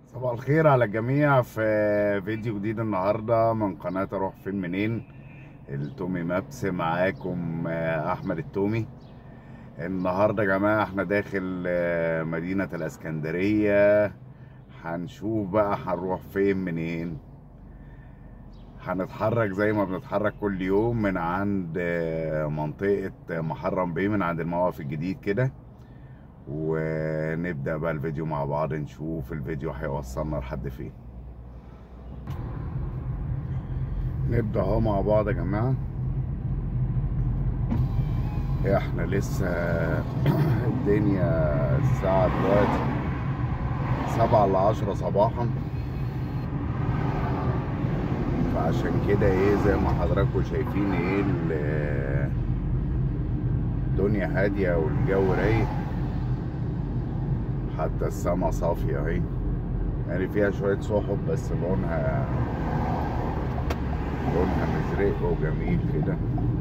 صباح الخير على الجميع في فيديو جديد النهارده من قناة اروح فين منين التومي مابس. معاكم احمد التومي. النهارده يا جماعة احنا داخل مدينة الاسكندرية. هنشوف بقى هنروح فين منين. هنتحرك زي ما بنتحرك كل يوم من عند منطقة محرم بيه، من عند الموقف الجديد كده، ونبدأ بقى الفيديو مع بعض، نشوف الفيديو هيوصلنا لحد فين. نبدأ اهو مع بعض يا جماعة. احنا لسه الدنيا الساعة دلوقتي 7 ل10 صباحا، فعشان كده ايه زي ما حضراتكم شايفين ايه الدنيا هادية والجو رايق، حتى السما صافية اهي، يعني فيها شوية سحب بس لونها مزرق وجميل كده.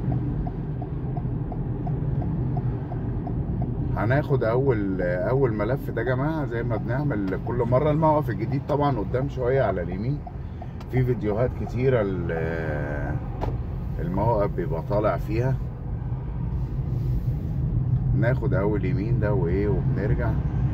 هناخد اول ملف ده يا جماعه زي ما بنعمل كل مره. الموقف الجديد طبعا قدام شويه على اليمين، في فيديوهات كتيره المواقف بيبقى طالع فيها. ناخد اول يمين ده وايه وبنرجع.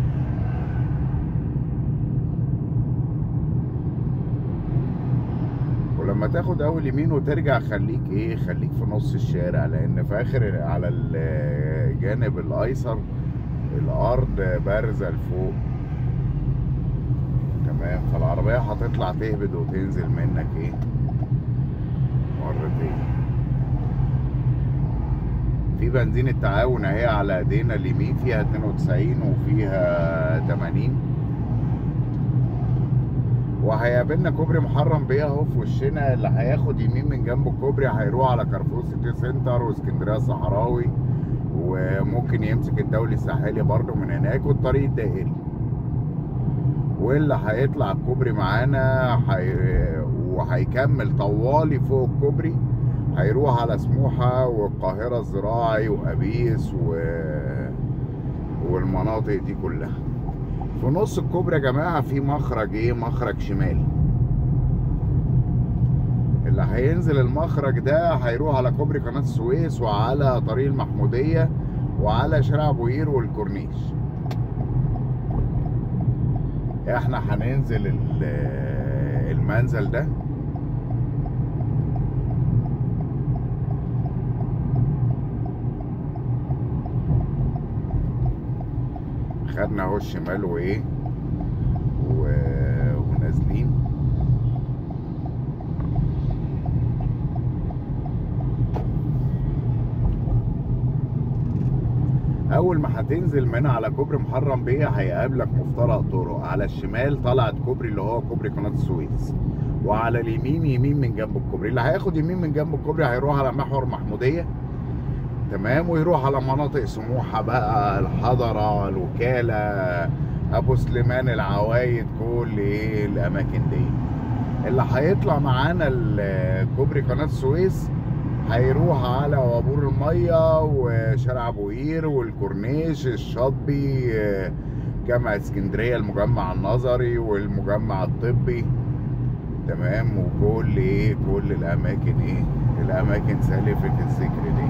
ولما تاخد اول يمين وترجع خليك في نص الشارع، لان في اخر على الجانب الايسر الارض بارزه لفوق، تمام، فالعربيه هتطلع تهبد وتنزل منك مرتين. في بنزين التعاون اهي على ايدينا اليمين، فيها 92 وفيها 80. وهيقابلنا كوبري محرم بيه اهو في وشنا. اللي هياخد يمين من جنب الكوبري هيروح على كارفور سيتي سنتر واسكندريه الصحراوي، وممكن يمسك الدولي الساحلي برضو من هناك والطريق الدائري. واللي هيطلع الكوبري معانا وهيكمل طوالي فوق الكوبري هيروح على سموحه والقاهره الزراعي وابيس والمناطق دي كلها. في نص الكوبري يا جماعه في مخرج شمالي. اللي هينزل المخرج ده هيروح على كوبري قناه السويس وعلى طريق المحموديه وعلى شارع ابو قير والكورنيش. احنا هننزل المنزل ده. خدنا اهو الشمال ونازلين. اول ما هتنزل من على كوبري محرم بيه هيقابلك مفترق طرق. على الشمال طلعت كوبري اللي هو كوبري قناه السويس، وعلى اليمين يمين من جنب الكوبري. اللي هياخد يمين من جنب الكوبري هيروح على محور محموديه، تمام، ويروح على مناطق سموحه بقى، الحضره، الوكاله، ابو سليمان، العوايد، كل الاماكن دي. اللي هيطلع معانا كوبري قناه السويس هيروح على وابور الميه وشارع ابو قير والكورنيش الشاطبي، جامعة اسكندرية، المجمع النظري والمجمع الطبي، تمام، وكل كل الاماكن سالفة الذكر دي.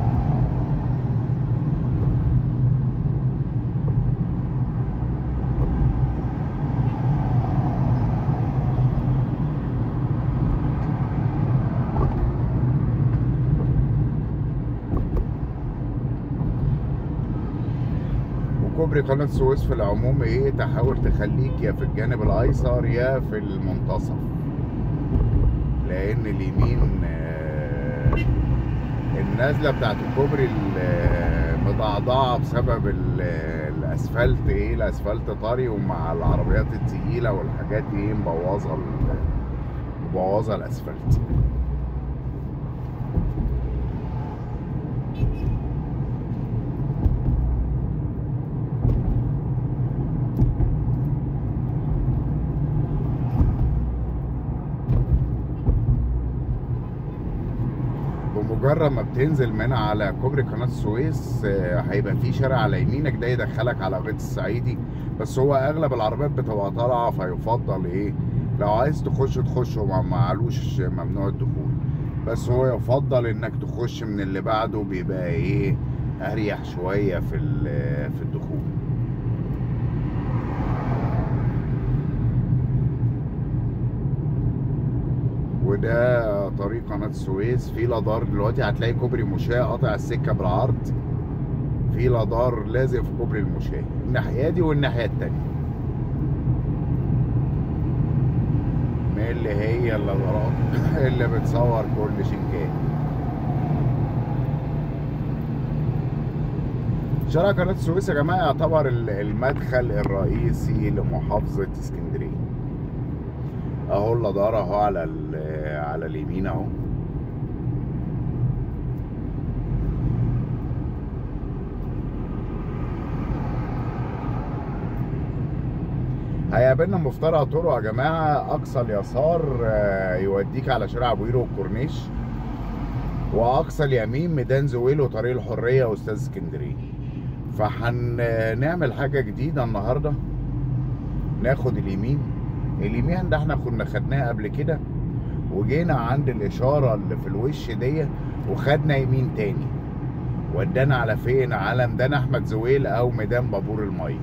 كوبري قناة السويس في العموم تحاول تخليك يا في الجانب الايسر يا في المنتصف، لان اليمين النازله بتاعت الكوبري مضعضعه بسبب الاسفلت الاسفلت طري، ومع العربيات التقيله والحاجات دي مبوظه الاسفلت. بمجرد ما بتنزل من على كوبري قناة السويس هيبقى في شارع على يمينك ده يدخلك على غيط الصعيدي، بس هو اغلب العربيات بتبقى طالعه، فيفضل ايه لو عايز تخش وما معلوش ممنوع الدخول، بس هو يفضل انك تخش من اللي بعده، بيبقى ايه اريح شويه في الدخول. وده طريق قناة السويس. في لادار دلوقتي هتلاقي كوبري مشاة قاطع السكة بالعرض، في لادار لازق في كوبري المشاة الناحية دي والناحية التانية، من اللي هي اللادارات اللي بتصور كل شنكات. شارع قناة السويس يا جماعة يعتبر المدخل الرئيسي لمحافظة اسكندرية. اهو اللادار اهو على اليمين اهو. هيقابلنا مفترق طرق يا جماعه. اقصى اليسار يوديك على شارع ابو قير والكورنيش، واقصى اليمين ميدان زويل وطريق الحريه واستاذ اسكندريه. فهنعمل حاجه جديده النهارده، ناخد اليمين ده احنا كنا خدناه قبل كده، وجينا عند الاشاره اللي في الوش دي وخدنا يمين تاني، ودانا على فين؟ على ميدان احمد زويل او ميدان بابور الميه،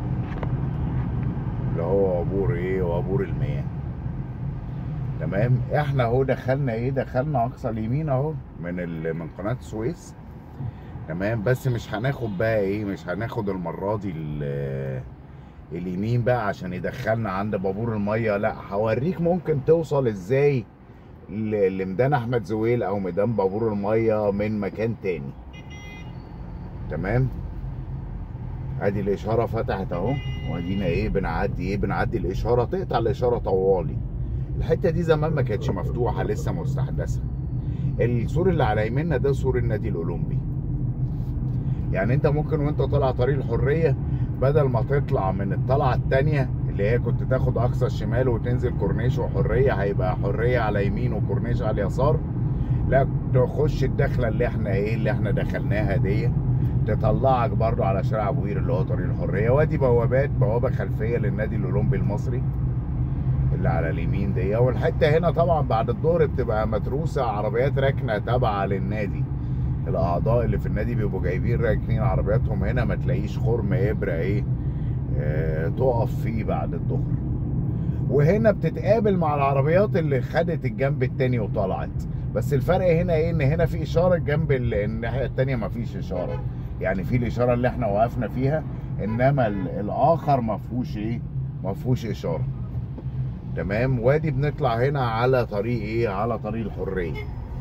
اللي هو وابور المياه. تمام. احنا اهو دخلنا اقصى اليمين اهو من قناه السويس. تمام. بس مش هناخد بقى مش هناخد المره دي اليمين بقى عشان يدخلنا عند بابور الميه، لا هوريك ممكن توصل ازاي لميدان احمد زويل او ميدان بابور الميه من مكان تاني. تمام. ادي الاشاره فتحت اهو، وادينا بنعدي الاشاره، تقطع الاشاره طوالي. الحته دي زمان ما كانتش مفتوحه، لسه مستحدثه. السور اللي على يميننا ده سور النادي الاولمبي. يعني انت ممكن وانت طالع طريق الحريه، بدل ما تطلع من الطلعه الثانيه اللي هي كنت تاخد اقصى الشمال وتنزل كورنيش وحريه، هيبقى حريه على يمين وكورنيش على اليسار، لا تخش الدخله اللي احنا دخلناها دي، تطلعك برضو على شارع ابو قير اللي هو طريق الحريه. وادي بوابه خلفيه للنادي الاولمبي المصري اللي على اليمين دي. والحته هنا طبعا بعد الظهر بتبقى متروسه، عربيات راكنه تابعه للنادي، الاعضاء اللي في النادي بيبقوا جايبين راكنين عربياتهم هنا، ما تلاقيش خرم ابره تقف فيه بعد الظهر. وهنا بتتقابل مع العربيات اللي خدت الجنب التاني وطلعت، بس الفرق هنا ان هنا في اشاره، جنب الناحيه التانيه ما فيش اشاره، يعني في الاشاره اللي احنا وقفنا فيها، انما الاخر ما فيهوش اشاره. تمام. وادي بنطلع هنا على طريق على طريق الحريه،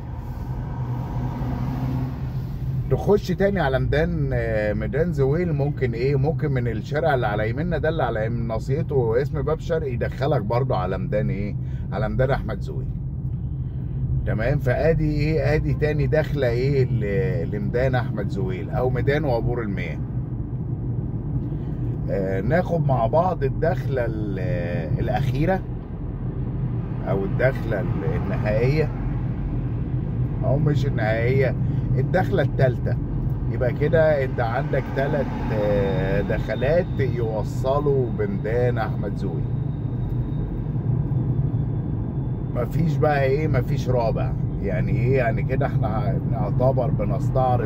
نخش تاني على ميدان زويل. ممكن من الشارع اللي على يميننا ده اللي على يمين ناصيته اسم باب شرق يدخلك برضو على على ميدان احمد زويل. تمام. فادي تاني داخله لميدان احمد زويل او ميدان وابور المياه. ناخد مع بعض الدخله الاخيره او الدخله النهائيه، او مش النهائيه، الدخله الثالثه. يبقى كده انت عندك 3 دخلات يوصلوا بميدان احمد زويل. مفيش بقى مفيش رابع. يعني كده احنا نعتبر بنستعرض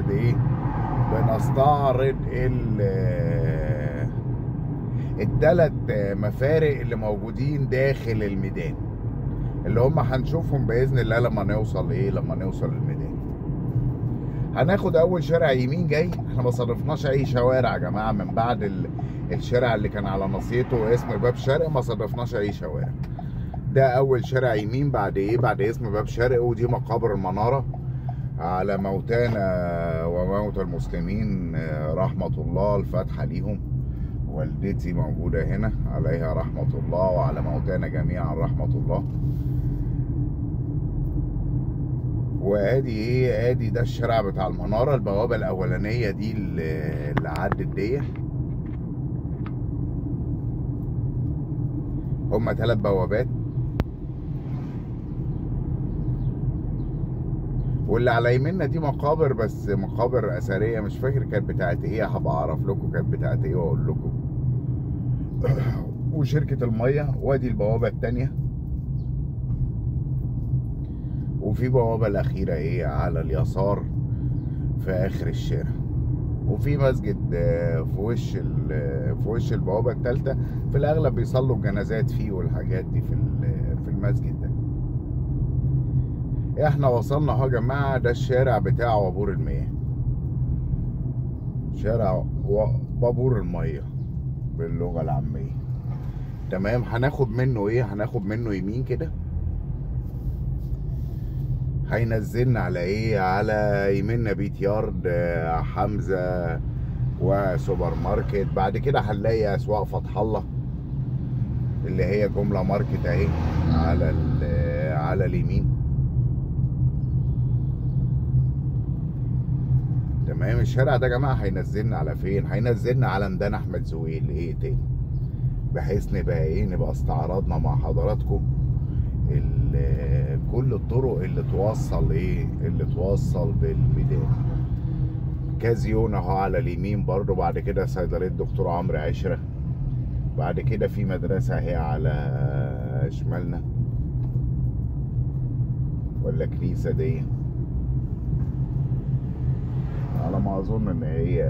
ال3 مفارق اللي موجودين داخل الميدان، اللي هم هنشوفهم باذن الله لما نوصل للميدان. هناخد اول شارع يمين جاي. احنا ما صرفناش اي شوارع يا جماعه من بعد الشارع اللي كان على ناصيته اسم باب شرق، ما صرفناش اي شوارع. ده اول شارع يمين بعد بعد اسم باب شرق. ودي مقابر المناره على موتانا وموتى المسلمين رحمه الله، الفاتحه ليهم. والدتي موجوده هنا عليها رحمه الله، وعلى موتانا جميعا رحمه الله. وادي ده الشارع بتاع المناره، البوابه الاولانيه دي اللي عدت دي. هما 3 بوابات. واللي على يميننا دي مقابر، بس مقابر اثريه، مش فاكر كانت بتاعت ايه، هبقى اعرف لكم كانت بتاعت ايه واقول لكم. وشركه الميه، وادي البوابه الثانيه، وفي بوابه الاخيره ايه على اليسار في اخر الشارع، وفي مسجد في وش البوابه الثالثه. في الاغلب بيصلوا الجنازات فيه والحاجات دي في المسجد ده. احنا وصلنا اهو يا جماعه، ده الشارع بتاع وابور المياه، شارع بابور الميه باللغه العاميه. تمام. هناخد منه ايه؟ هناخد منه يمين كده، هينزلنا على ايه؟ على يميننا بيت يارد، حمزه وسوبر ماركت. بعد كده هنلاقي اسواق فتح الله اللي هي جمله ماركت اهي على اليمين. تمام. الشارع ده يا جماعه هينزلنا على فين؟ هينزلنا على ميدان احمد زويل ايه تاني، بحيث نبقى استعرضنا مع حضراتكم كل الطرق اللي توصل بالميدان. كازيون اهو على اليمين برضو. بعد كده صيدليه دكتور عمرو عشره. بعد كده في مدرسه اهي على شمالنا، ولا كنيسه دي على ما اظن ان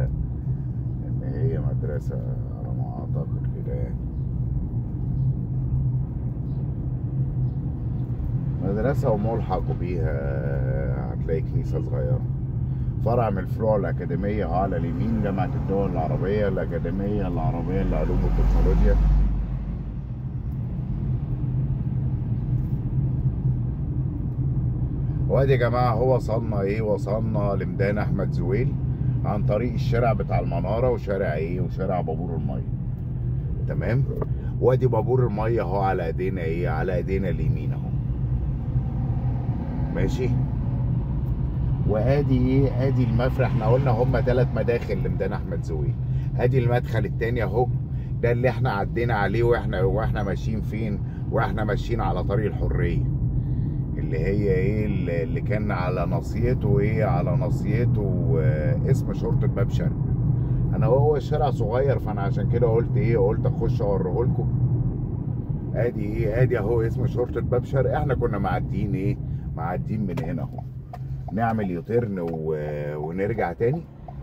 هي مدرسه على ما اعتقد كده يعني. مدرسه وملحق بيها هتلاقي كنيسه صغيره. فرع من الفروع الاكاديميه على اليمين، جامعه الدول العربيه، الاكاديميه العربيه للعلوم والتكنولوجيا. وادي يا جماعه هو وصلنا لميدان احمد زويل عن طريق الشارع بتاع المناره وشارع بابور الميه. تمام. وادي بابور الميه اهو على ايدينا على ايدينا اليمين اهو. ماشي. وادي ادي المفرق. احنا قلنا هم 3 مداخل لميدان احمد زويل. ادي المدخل الثاني اهو، ده اللي احنا عدينا عليه واحنا ماشيين فين؟ واحنا ماشيين على طريق الحريه، اللي هي اللي كان على ناصيته اسم شرطه باب شرق. هو الشارع صغير، فانا عشان كده قلت اخش اوريه لكم. ادي اهو اسم شرطه باب شرق. احنا كنا معديين من هنا اهو، نعمل يوتيرن ونرجع تاني.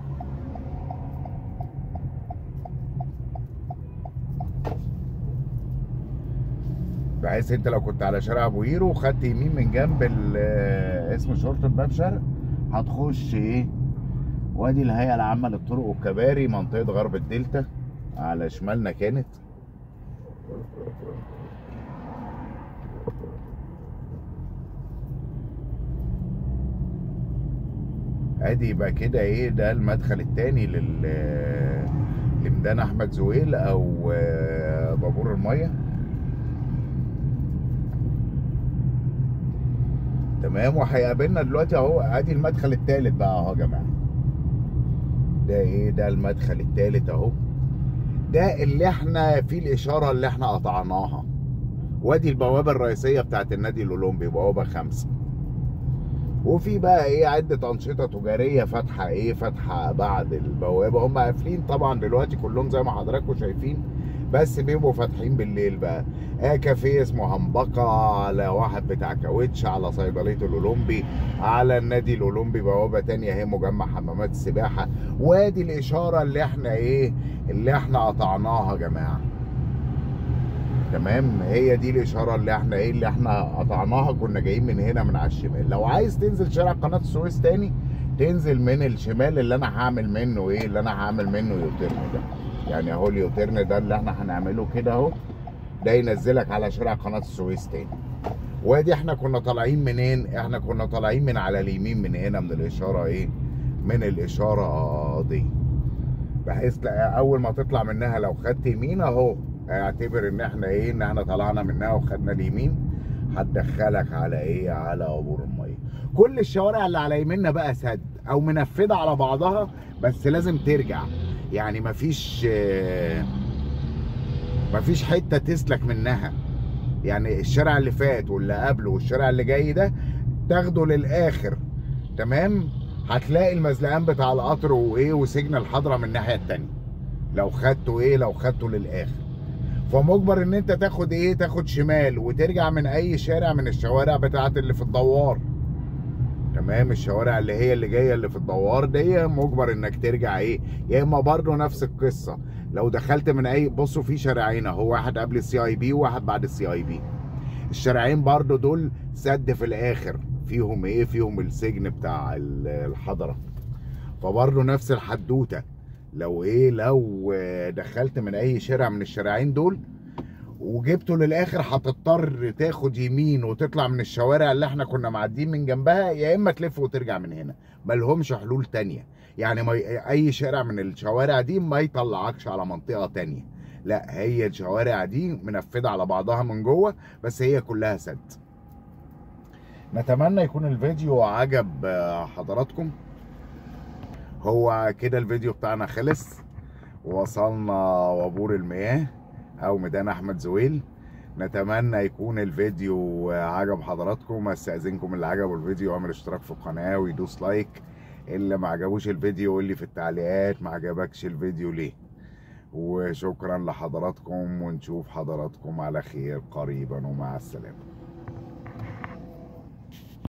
بحيث انت لو كنت على شارع ابو قير وخدت يمين من جنب اسم شرطه باب شرق، هتخش وادي الهيئه العامه للطرق والكباري، منطقه غرب الدلتا على شمالنا كانت. ادي يبقى كده ده المدخل الثاني لميدان احمد زويل او بابور الميه. تمام. وهيقابلنا دلوقتي اهو ادي المدخل الثالث بقى اهو يا جماعه. ده المدخل الثالث اهو، ده اللي احنا فيه الاشاره اللي احنا قطعناها. وادي البوابه الرئيسيه بتاعت النادي الاولمبي، بوابه 5. وفي بقى عده انشطه تجاريه فاتحه بعد البوابه. هم قافلين طبعا دلوقتي كلهم زي ما حضراتكم شايفين، بس بيبقوا فاتحين بالليل بقى. كافيه اسمه همبقه، على واحد بتاع كاوتش، على صيدليه الاولمبي، على النادي الاولمبي بوابه تانية اهي مجمع حمامات السباحه. وادي الاشاره اللي احنا قطعناها يا جماعه. تمام. هي دي الاشاره اللي احنا قطعناها. كنا جايين من هنا من على الشمال. لو عايز تنزل شارع قناه السويس تاني، تنزل من الشمال اللي انا هعمل منه يوتيرن ده. يعني اهو اليوتيرن ده اللي احنا هنعمله كده اهو، ده ينزلك على شارع قناه السويس تاني. وادي احنا كنا طالعين منين؟ احنا كنا طالعين من على اليمين من هنا، من الاشاره دي، بحيث اول ما تطلع منها لو خدت يمين اهو، اعتبر ان احنا طلعنا منها وخدنا اليمين، هتدخلك على عبور الميه. كل الشوارع اللي على يميننا بقى سد او منفذه على بعضها، بس لازم ترجع. يعني مفيش حته تسلك منها. يعني الشارع اللي فات واللي قبله والشارع اللي جاي ده تاخده للاخر، تمام، هتلاقي المزلقان بتاع القطر وايه وسجن الحضره من الناحيه التانيه، لو خدته ايه، لو خدته للاخر. فمجبر ان انت تاخد ايه، تاخد شمال وترجع من اي شارع من الشوارع بتاعت اللي في الدوار. تمام، الشوارع اللي هي اللي جايه اللي في الدوار دي مجبر انك ترجع ايه. يا اما برضه نفس القصه، لو دخلت من اي، بصوا في شارعين اهو، واحد قبل السي اي بي وواحد بعد السي اي بي. الشارعين برضه دول سد في الاخر، فيهم ايه، فيهم السجن بتاع الحضره. فبرضه نفس الحدوته، لو ايه، لو دخلت من اي شارع من الشارعين دول وجبته للاخر، هتضطر تاخد يمين وتطلع من الشوارع اللي احنا كنا معديين من جنبها، يا اما تلف وترجع من هنا. ملهمش حلول تانية. يعني ما اي شارع من الشوارع دي ما يطلعكش على منطقة تانية، لا، هي الشوارع دي منفذة على بعضها من جوه، بس هي كلها سد. نتمنى يكون الفيديو عجب حضراتكم. هو كده الفيديو بتاعنا خلص، ووصلنا وابور المياه او ميدان احمد زويل. نتمنى يكون الفيديو عجب حضراتكم. استاذنكم اللي عجبه الفيديو يعمل اشتراك في القناه ويدوس لايك. اللي ما عجبوش الفيديو يقول لي في التعليقات ما عجبكش الفيديو ليه. وشكرا لحضراتكم، ونشوف حضراتكم على خير قريبا، ومع السلامه.